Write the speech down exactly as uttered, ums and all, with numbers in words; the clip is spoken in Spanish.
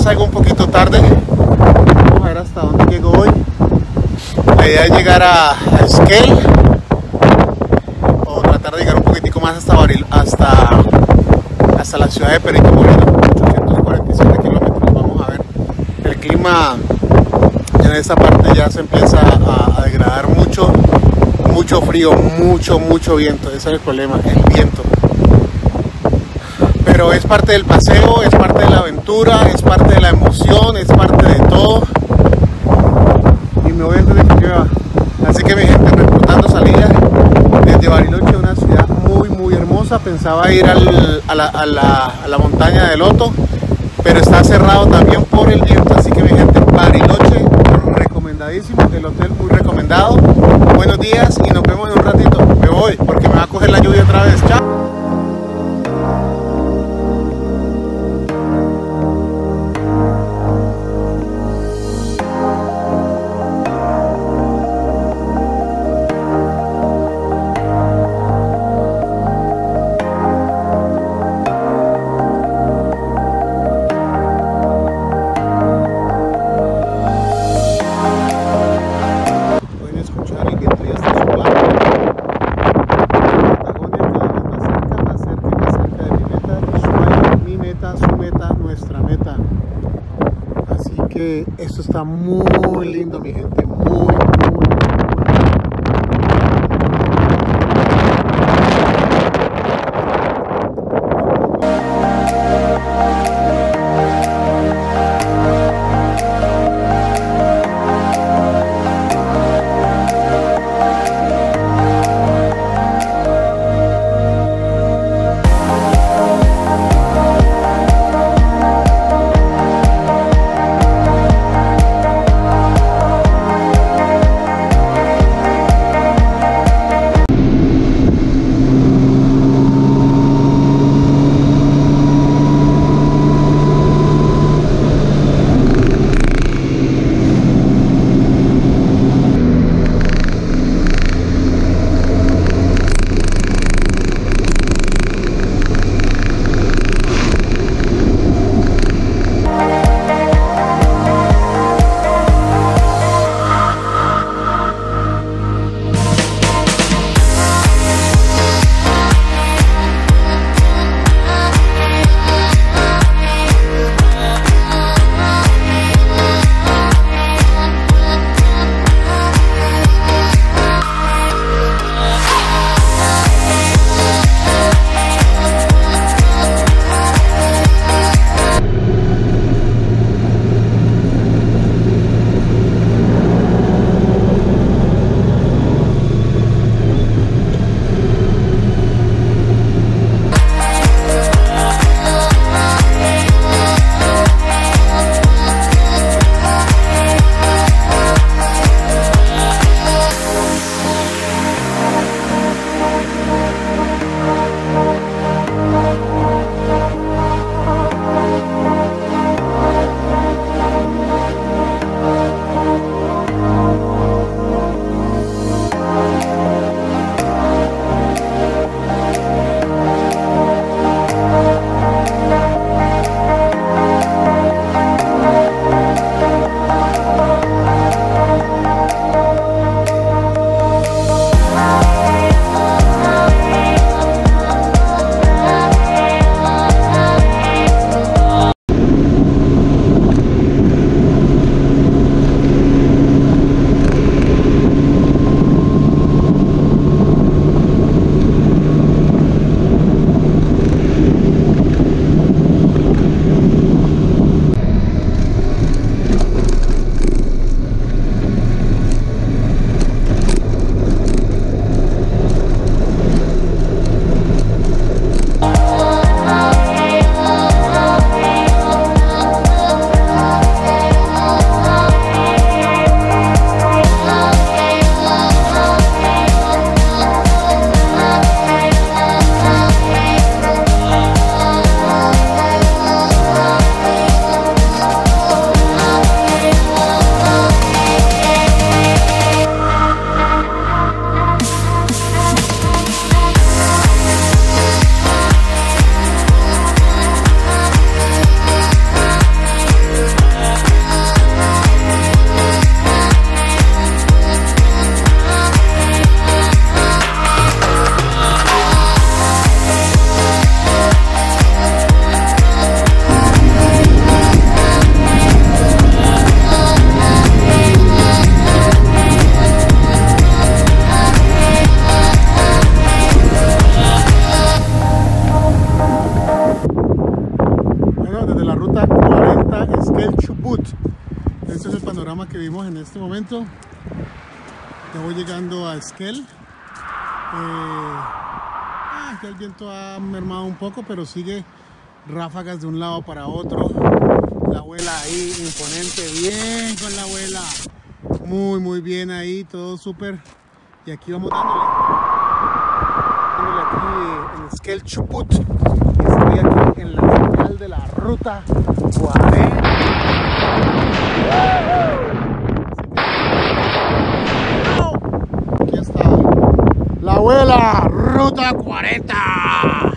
salgo un poquito tarde. Vamos a ver hasta dónde llego hoy. La idea es llegar a, a Esquel o tratar de llegar un poquitico más hasta Baril, hasta, hasta la ciudad de Perito Moreno, ochocientos cuarenta y siete kilómetros. Vamos a ver. El clima en esta parte ya se empieza a, a degradar mucho, mucho frío, mucho, mucho viento. Ese es el problema, el viento. Pero es parte del paseo, es parte de la aventura, es parte de la emoción, es parte de todo. Y me voy antes de que llueva. Así que mi gente, reportando salida desde Bariloche, una ciudad muy muy hermosa. Pensaba ir al, a, la, a, la, a la montaña de Loto, pero está cerrado también por el viento. Así que mi gente, Bariloche, recomendadísimo, el hotel muy recomendado. Buenos días y nos vemos en un ratito. Me voy porque me va a coger la lluvia otra vez. Chao. Esto está muy lindo, mi gente, muy, muy, muy, muy. Este es el panorama que vimos en este momento. Ya voy llegando a Esquel. Eh, ah, ya el viento ha mermado un poco, pero sigue ráfagas de un lado para otro. La abuela ahí, imponente, bien con la abuela. Muy, muy bien ahí, todo súper. Y aquí vamos dándole. Dándole aquí en Esquel Chubut. Estoy aquí en la final de la ruta cuarenta. Aquí está la abuela, ruta cuarenta.